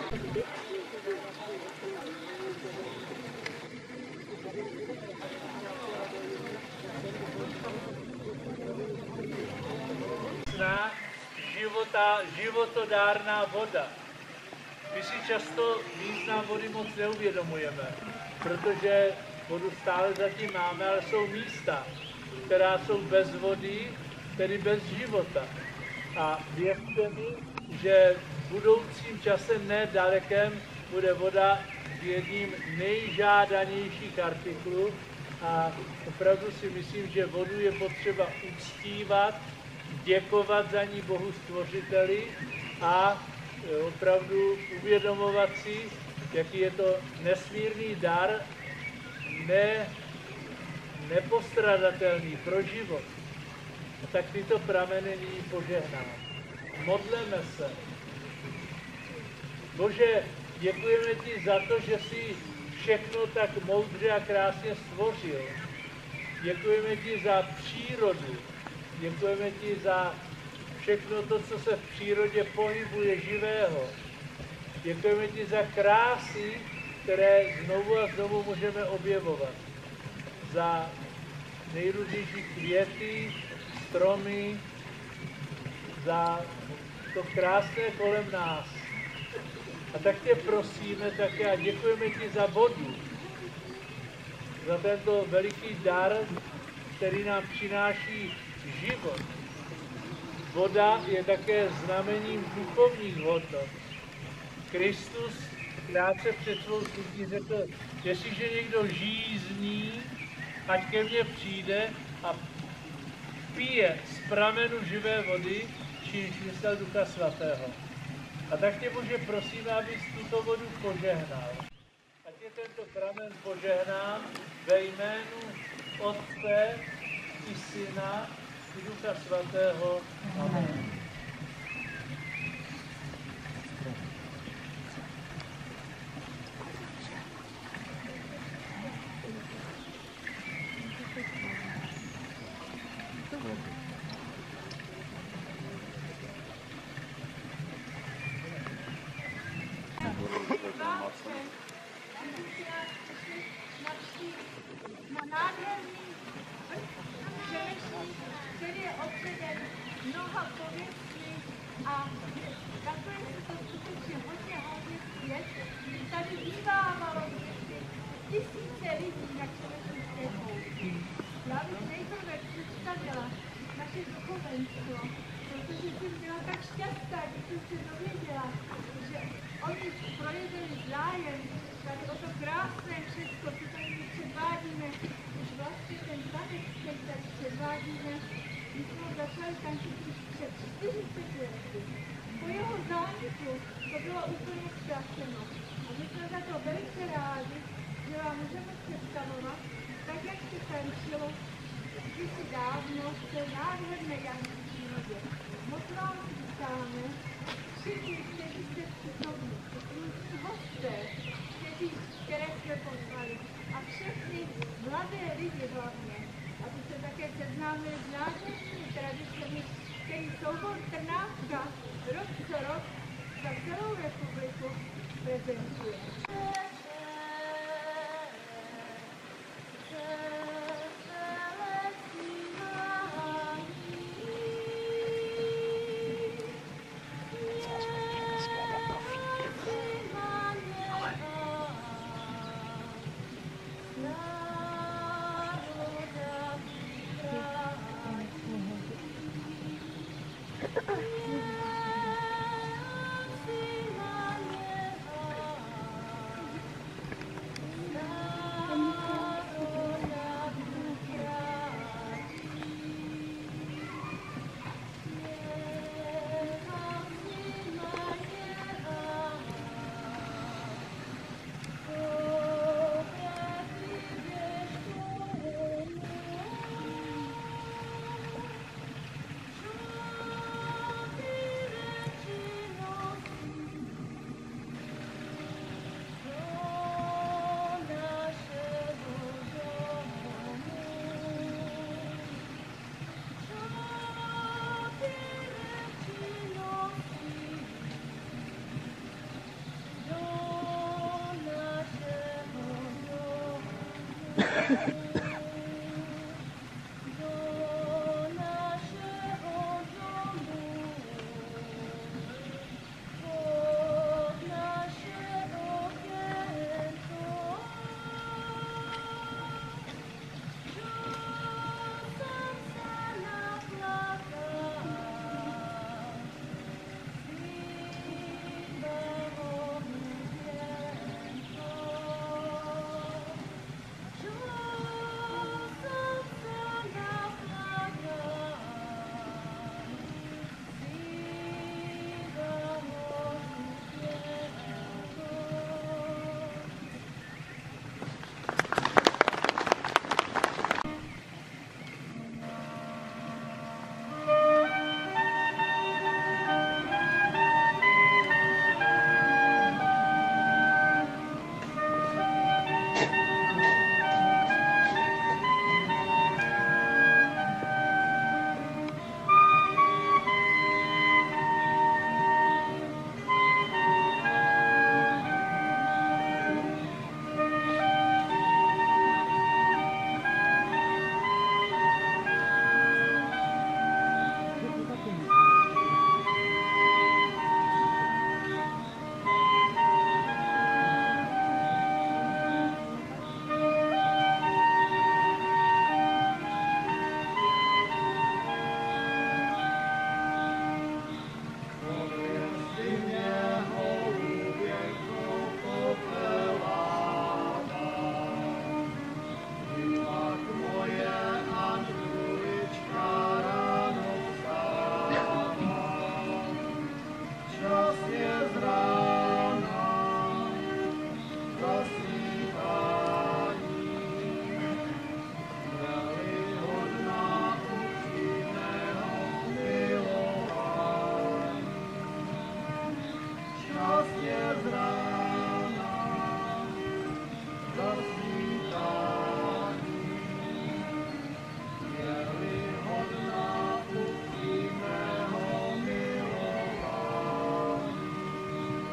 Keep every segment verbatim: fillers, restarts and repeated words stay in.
Života, životodárná voda. My si často význam vody moc neuvědomujeme, protože vodu stále zatím máme, ale jsou místa, která jsou bez vody, tedy bez života. A věřte mi, že v budoucím čase nedalekém bude voda jedním nejžádanějších artiklů a opravdu si myslím, že vodu je potřeba uctívat, děkovat za ní Bohu Stvořiteli a opravdu uvědomovat si, jaký je to nesmírný dar, ne, nepostradatelný pro život. A tak tyto prameny nyní požehnám. Modleme se. Bože, děkujeme ti za to, že jsi všechno tak moudře a krásně stvořil. Děkujeme ti za přírodu. Děkujeme ti za všechno to, co se v přírodě pohybuje živého. Děkujeme ti za krásy, které znovu a znovu můžeme objevovat. Za nejrůznější květy, stromy, za to krásné kolem nás. A tak tě prosíme také a děkujeme ti za vodu, za tento veliký dar, který nám přináší život. Voda je také znamením duchovních hodnot. Kristus krátce před svou smrtí řekl, jestliže někdo žízní, ať ke mně přijde a pije z pramenu živé vody, čímž myslel Ducha Svatého. A tak tě, Bože, prosíme, abys tuto vodu požehnal. Ať je tento pramen požehnán ve jménu Otce i Syna i Ducha Svatého. Amen. Na nádherný řešení, který je obsaden mnoha pověstí a takhle se to skutečně hodně hodně svět. Tady bývávalo tisíce lidí na Čelešnické pouti. Já bych nejprve představila naše duchovenstvo, protože jsem byla tak šťastná, když jsem se dověděla, že oni projevili zájem tady o to krásné všechno, co tady my předvádíme, už vlastně ten tanec, který tady předvádíme, my jsme ho začali tančit už před čtyřiceti lety. Po jeho zániku to bylo úplně ztraceno. A my jsme za to velice rádi, že vám můžeme představovat, tak jak se tančilo kdysi dávno v té nádherné janské přírodě. Moc vám vítáme, všichni, kteří jste přítomní, různí hosté, kteří, které jsme poznali, a všechny mladé lidi hlavně, aby se také seznámili s nádhernými tradicemi, který soubor Trnávka rok co rok za celou republiku prezentuje. Thank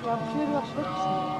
Já přijedu až lepší.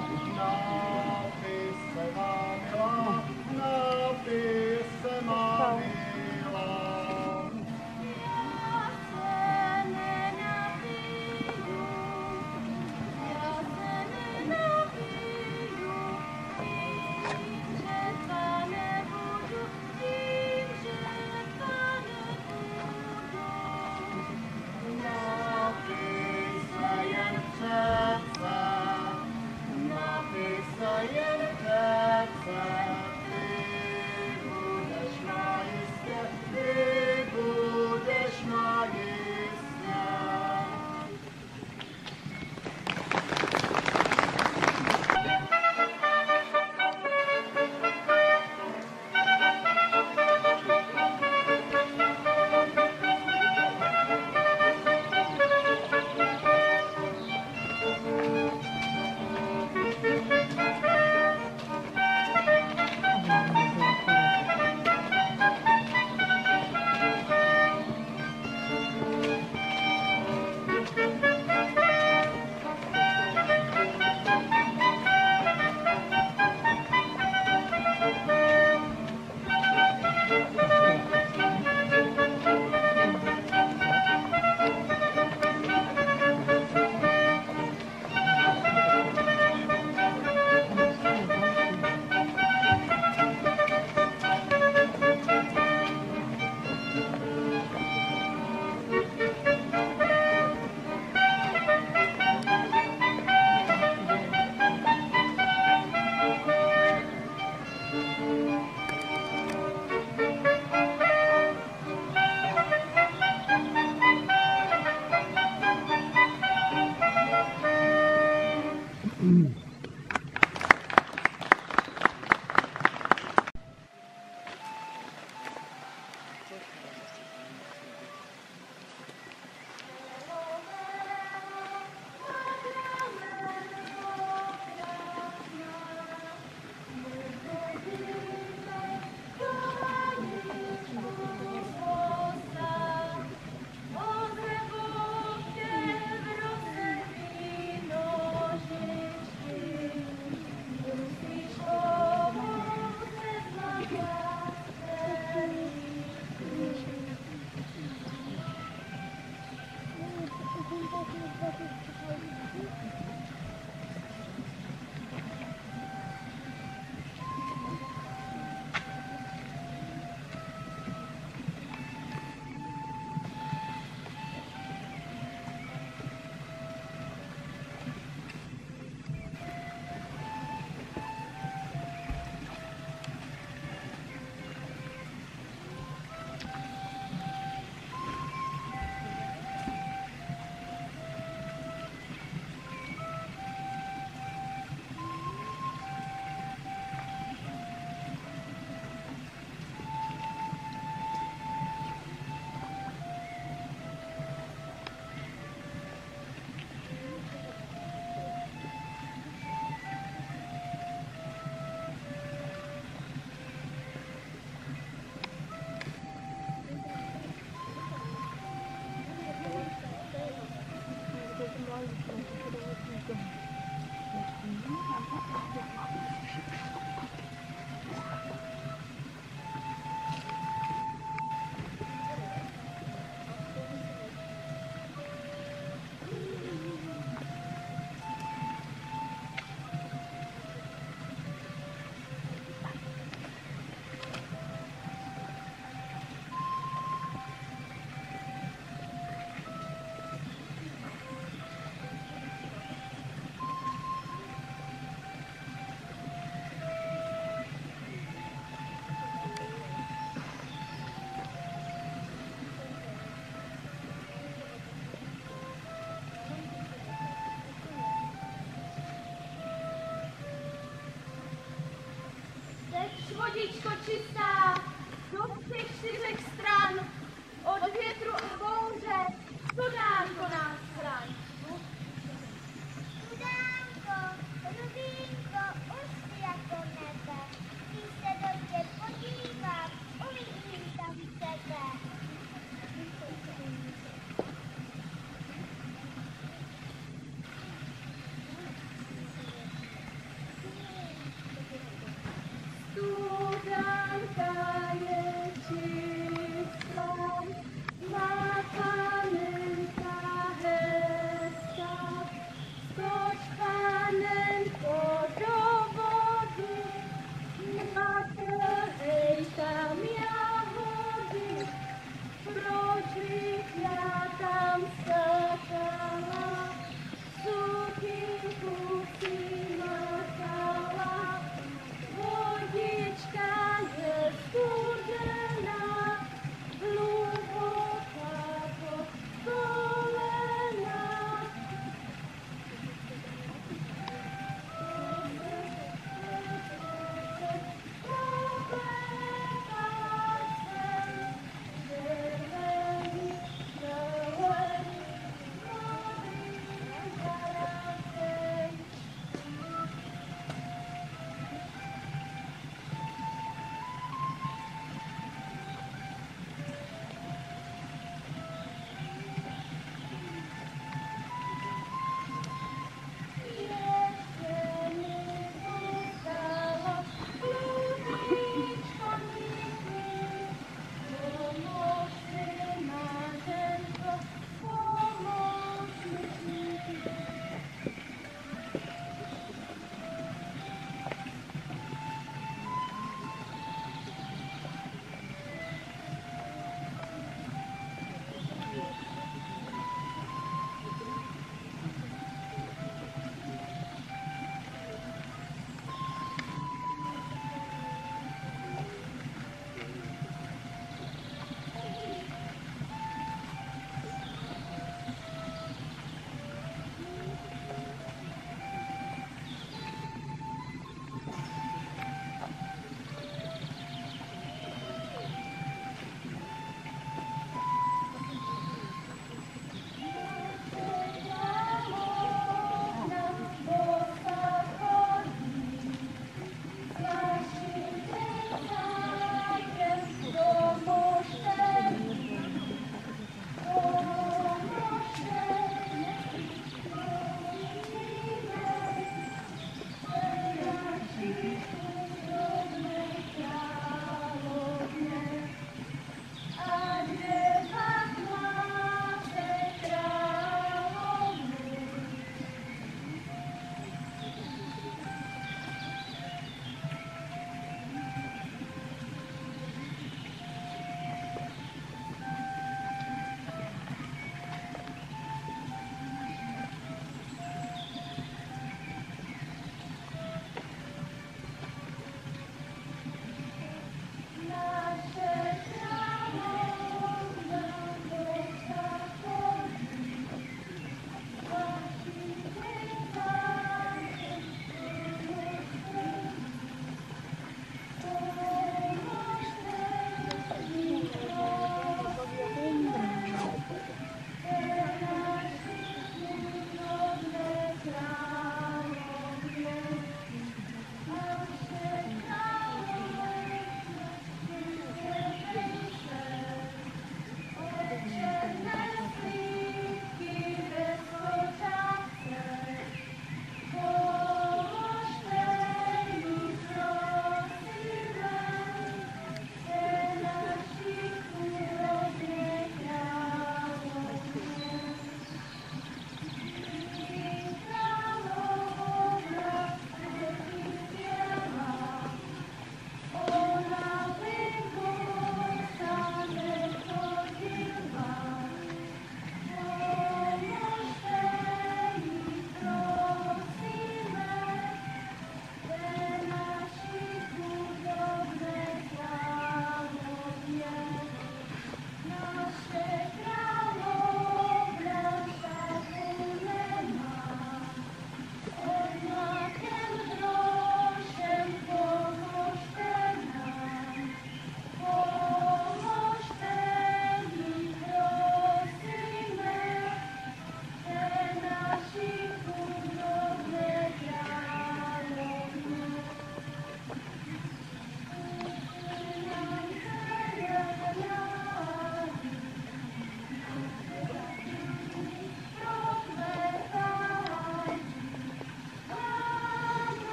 Vodičko čistá, do těch čtyřech